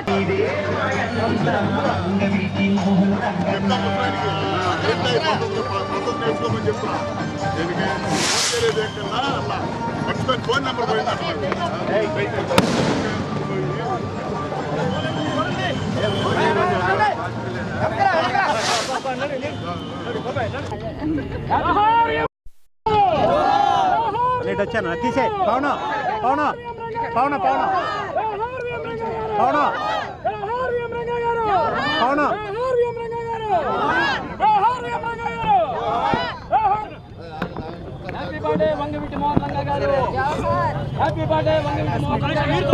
Phone number వచ్చాను తీసే పవన పవన పవన పవన పవన పవన హ్యాపీ బర్త్డే వంగవీటి మోహన్ రంగా గారు. హ్యాపీ బర్త్డే వంగవీటి మోహన్ రంగా గారు.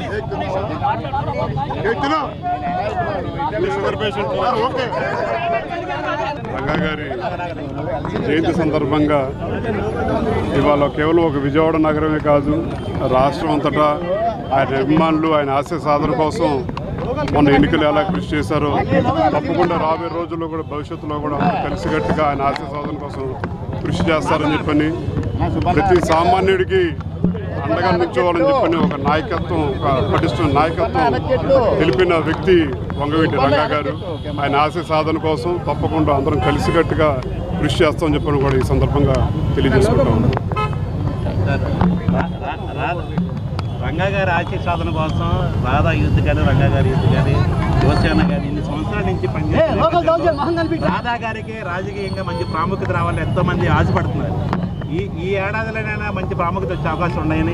రంగా గారి జయంతి సందర్భంగా ఇవాళ కేవలం ఒక విజయవాడ నగరమే కాదు, రాష్ట్రం అంతటా ఆయన అభిమానులు ఆయన ఆశయ సాధన కోసం మొన్న ఎన్నికలు ఎలా కృషి చేశారో తప్పకుండా రాబోయే రోజుల్లో కూడా భవిష్యత్తులో కూడా కలిసికట్టుగా ఆయన ఆశయ సాధన కోసం కృషి చేస్తారని చెప్పని, ప్రతి సామాన్యుడికి అండగా నిల్చోవాలని చెప్పని ఒక నాయకత్వం, ఒక పటిష్టమైన నాయకత్వం తెలిపిన వ్యక్తి వంగవీటి రంగా గారు. ఆయన ఆశయ సాధన కోసం తప్పకుండా అందరం కలిసికట్టుగా కృషి చేస్తామని చెప్పని కూడా ఈ సందర్భంగా తెలియజేసుకుంటాం. రంగా గారి ఆశయ సాధన కోసం రాధా యూత్ కానీ రంగా గారి యూత్ కానీ యువసేన కానీ ఇన్ని సంవత్సరాల నుంచి పనిచేస్తున్నారు. రాధా గారికి రాజకీయంగా మంచి ప్రాముఖ్యత రావాలని ఎంతోమంది ఆశపడుతున్నారు. ఈ ఏడాదిలోనైనా మంచి ప్రాముఖ్యత వచ్చే అవకాశం ఉన్నాయి.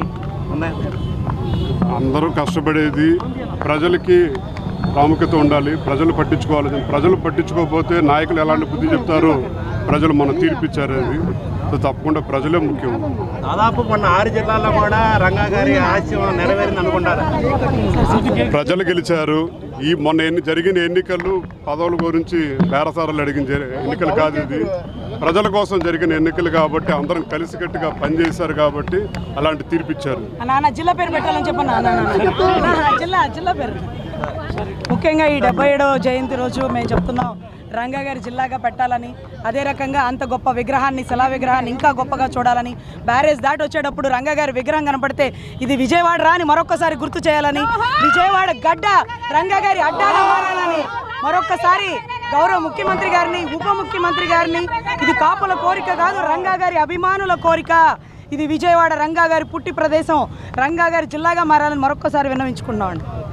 అందరూ కష్టపడేది ప్రజలకి ప్రాముఖ్యత ఉండాలి, ప్రజలు పట్టించుకోవాలి. ప్రజలు పట్టించుకోకపోతే నాయకులు ఎలాంటి బుద్ధి చెప్తారో ప్రజలు మనం తీర్పిచ్చారు. అది సో తప్పకుండా ప్రజలే ముఖ్యం. దాదాపు మొన్న 6 జిల్లాల్లో కూడా రంగా గారి ఆశయం నెరవేరింది అనుకుంటారు. ప్రజలు గెలిచారు. ఈ మొన్న జరిగిన ఎన్నికలు పదవుల గురించి బేరసారాలు అడిగిన ఎన్నికలు కాదు, ఇది ప్రజల కోసం జరిగిన ఎన్నికలు కాబట్టి అందరం కలిసికట్టుగా పనిచేశారు కాబట్టి అలాంటి తీర్పిచ్చారు. జిల్లా పేరు పెట్టాలని చెప్పండి. జిల్లా పేరు ముఖ్యంగా ఈ 77వ జయంతి రోజు మేము చెప్తున్నాం రంగా గారి జిల్లాగా పెట్టాలని, అదే రకంగా అంత గొప్ప విగ్రహాన్ని, శిలా విగ్రహాన్ని ఇంకా గొప్పగా చూడాలని, బ్యారేజ్ దాటి వచ్చేటప్పుడు రంగా గారి విగ్రహం కనపడితే ఇది విజయవాడ రాని మరొకసారి గుర్తు చేయాలని, విజయవాడ గడ్డ రంగా గారి అడ్డాగా మారాలని మరొకసారి గౌరవ ముఖ్యమంత్రి గారిని, ఉప ముఖ్యమంత్రి గారిని, ఇది కాపుల కోరిక కాదు, రంగా గారి అభిమానుల కోరిక, ఇది విజయవాడ రంగా గారి పుట్టి ప్రదేశం, రంగా గారి జిల్లాగా మారాలని మరొకసారి విన్నవించుకున్నామండి.